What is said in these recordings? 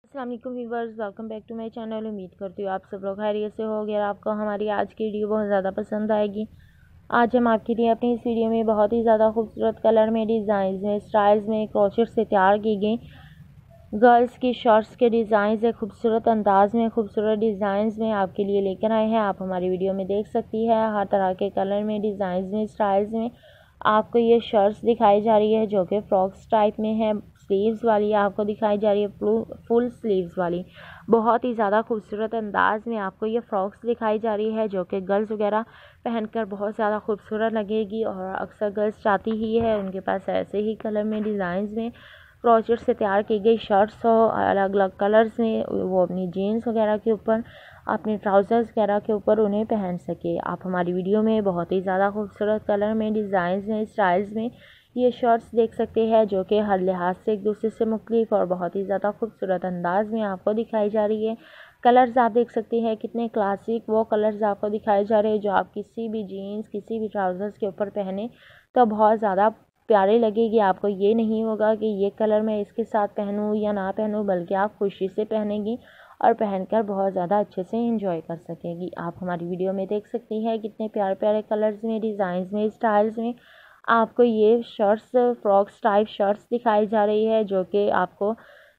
अस्सलाम वालेकुम viewers, welcome back to my channel. उम्मीद करती हूँ आप सब लोग खैरियत से हो गया। आपको हमारी आज की वीडियो बहुत ज़्यादा पसंद आएगी। आज हम आपके लिए अपनी इस वीडियो में बहुत ही ज़्यादा खूबसूरत कलर में, डिज़ाइन में, स्टाइल्स में, क्रोचेट से तैयार की गई गर्ल्स की शर्ट्स के डिज़ाइन है। खूबसूरत अंदाज में, खूबसूरत डिज़ाइन में आपके लिए लेकर आए हैं। आप हमारी वीडियो में देख सकती है हर तरह के कलर में, डिज़ाइन में, स्टाइल्स में आपको ये शर्ट्स दिखाई जा रही है जो कि फ्रॉक्स टाइप में है। स्लीव्स वाली आपको दिखाई जा रही है, फुल स्लीव्स वाली बहुत ही ज़्यादा खूबसूरत अंदाज में आपको ये फ्रॉक्स दिखाई जा रही है जो कि गर्ल्स वगैरह पहनकर बहुत ज़्यादा खूबसूरत लगेगी। और अक्सर गर्ल्स चाहती ही है उनके पास ऐसे ही कलर में, डिज़ाइन में, क्रोचेट से तैयार की गई शर्ट्स हो अलग अलग कलर्स में, वो अपनी जीन्स वगैरह के ऊपर, अपने ट्राउज़र्स वगैरह के ऊपर उन्हें पहन सके। आप हमारी वीडियो में बहुत ही ज़्यादा खूबसूरत कलर में, डिज़ाइन में, स्टाइल्स में ये शर्ट्स देख सकते हैं जो कि हर लिहाज से एक दूसरे से मुख्तलिफ और बहुत ही ज़्यादा खूबसूरत अंदाज में आपको दिखाई जा रही है। कलर्स आप देख सकते हैं कितने क्लासिक वो कलर्स आपको दिखाए जा रहे हैं जो आप किसी भी जीन्स, किसी भी ट्राउज़र्स के ऊपर पहने तो बहुत ज़्यादा प्यारे लगेगी। आपको ये नहीं होगा कि ये कलर मैं इसके साथ पहनूं या ना पहनूं, बल्कि आप खुशी से पहनेंगी और पहनकर बहुत ज़्यादा अच्छे से एंजॉय कर सकेंगी। आप हमारी वीडियो में देख सकती हैं कितने प्यारे प्यारे कलर्स में, डिज़ाइंस में, स्टाइल्स में आपको ये शर्ट्स, फ्रॉक्स टाइप शर्ट्स दिखाई जा रही है जो कि आपको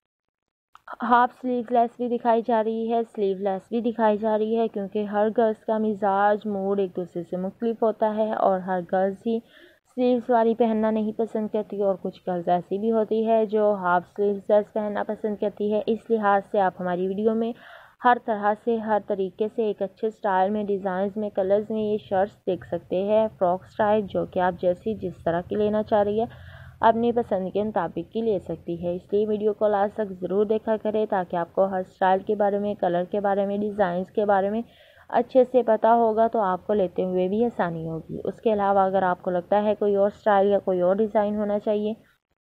हाफ स्लीवलेस भी दिखाई जा रही है, स्लीवलेस भी दिखाई जा रही है, क्योंकि हर गर्ल्स का मिजाज मूड एक दूसरे से मुख्तलिफ होता है और हर गर्ल्स ही स्लीव्स वाली पहनना नहीं पसंद करती और कुछ गर्ल्स ऐसी भी होती है जो हाफ स्लीवलेस पहनना पसंद करती है। इस लिहाज से आप हमारी वीडियो में हर तरह से, हर तरीके से एक अच्छे स्टाइल में, डिज़ाइंस में, कलर्स में ये शर्ट्स देख सकते हैं फ्रॉक स्टाइल जो कि आप जैसी जिस तरह की लेना चाह रही है अपनी पसंद के मुताबिक की ले सकती है। इसलिए वीडियो को लास्ट तक ज़रूर देखा करें ताकि आपको हर स्टाइल के बारे में, कलर के बारे में, डिज़ाइंस के बारे में अच्छे से पता होगा तो आपको लेते हुए भी आसानी होगी। उसके अलावा अगर आपको लगता है कोई और स्टाइल या कोई और डिज़ाइन होना चाहिए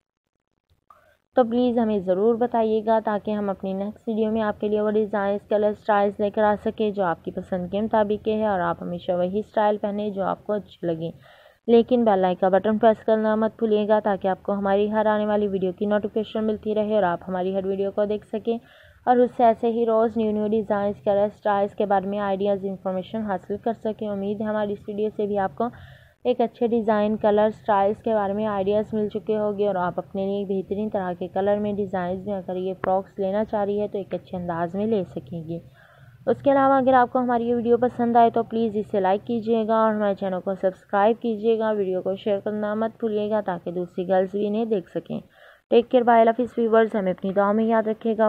तो प्लीज़ हमें ज़रूर बताइएगा ताकि हम अपनी नेक्स्ट वीडियो में आपके लिए वो डिज़ाइन, कलर, स्टाइल्स लेकर आ सके जो आपकी पसंद के मुताबिक के है और आप हमेशा वही स्टाइल पहने जो आपको अच्छे लगे। लेकिन बेल आइकन का बटन प्रेस करना मत भूलिएगा ताकि आपको हमारी हर आने वाली वीडियो की नोटिफिकेशन मिलती रहे और आप हमारी हर वीडियो को देख सकें और उससे ऐसे ही रोज़ new new design, colour, styles के बारे में आइडियाज़, इंफॉर्मेशन हासिल कर सकें। उम्मीद है हमारी इस वीडियो से भी आपको एक अच्छे डिज़ाइन, कलर, स्टाइल्स के बारे में आइडियाज़ मिल चुके होंगे और आप अपने लिए बेहतरीन तरह के कलर में, डिज़ाइन में अगर ये फ्रॉक्स लेना चाह रही है तो एक अच्छे अंदाज में ले सकेंगे। उसके अलावा अगर आपको हमारी ये वीडियो पसंद आए तो प्लीज़ इसे लाइक कीजिएगा और हमारे चैनल को सब्सक्राइब कीजिएगा। वीडियो को शेयर करना मत भूलिएगा ताकि दूसरी गर्ल्स भी इन्हें देख सकें। Take care, bye, love you viewers, हमें अपनी दुआ में याद रखिएगा।